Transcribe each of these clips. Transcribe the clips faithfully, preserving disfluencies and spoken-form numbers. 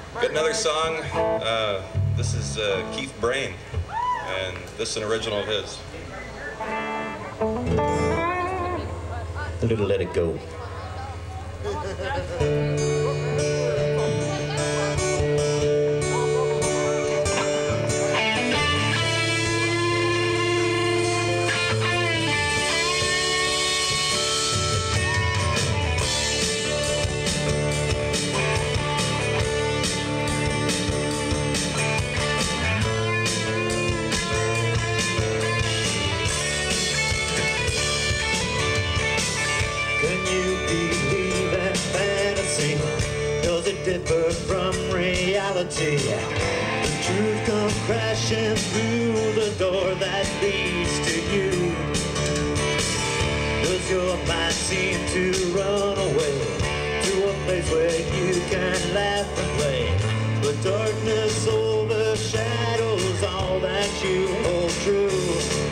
Got another song. Uh, this is uh, Keith Brain, and this is an original of his. A little Let It Go. Differ from reality. The truth comes crashing through the door that leads to you. Does your mind seem to run away to a place where you can laugh and play? But darkness overshadows all that you hold true.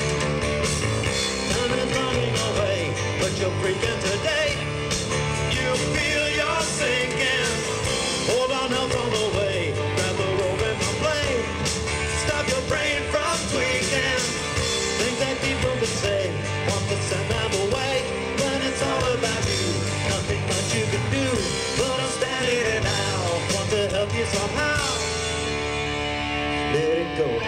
Time is running away, but you're freaking today. You feel you're sinking. Hold on, help on the way. Grab the rope and play. Stop your brain from tweaking. Things that people can say, want to send them away. When it's all about you, nothing much you can do. But I'm standing here now, want to help you somehow. Let it go.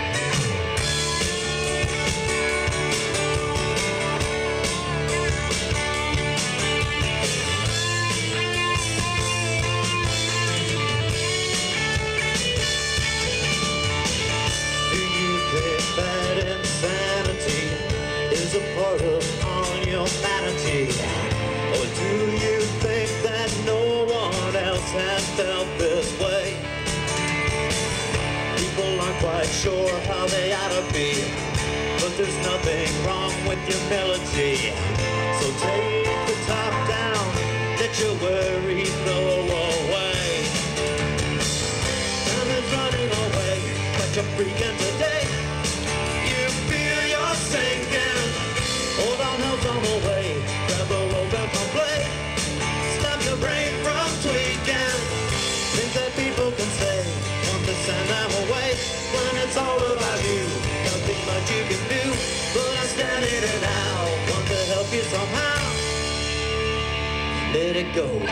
A part of all humanity, or do you think that no one else has felt this way? People aren't quite sure how they ought to be, but there's nothing wrong with your melody. So take the top down, let your worries blow away. Time is running away, but you're freaking today. You feel you're sinking. Hold on, help's on the way. Grab the rope and play. Stop your brain from tweaking. Things that people can say, want to send them away. When it's all about you, nothing much you can do. But I'm standing here now, want to help you somehow. Let it go.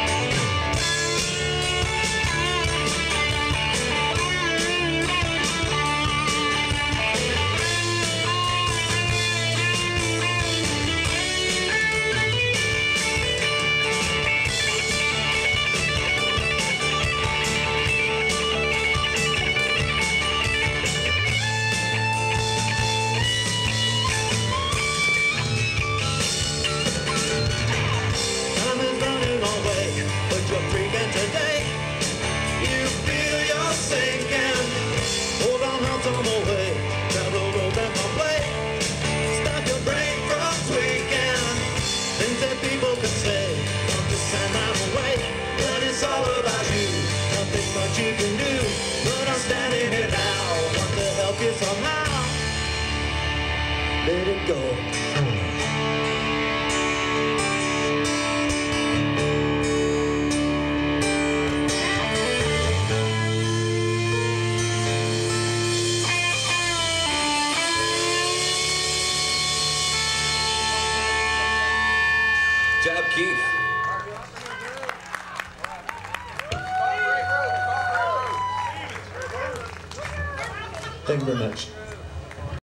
You can do, but I'm standing here now, want to help you somehow. Let it go. Good job, Keith. Thank you very much.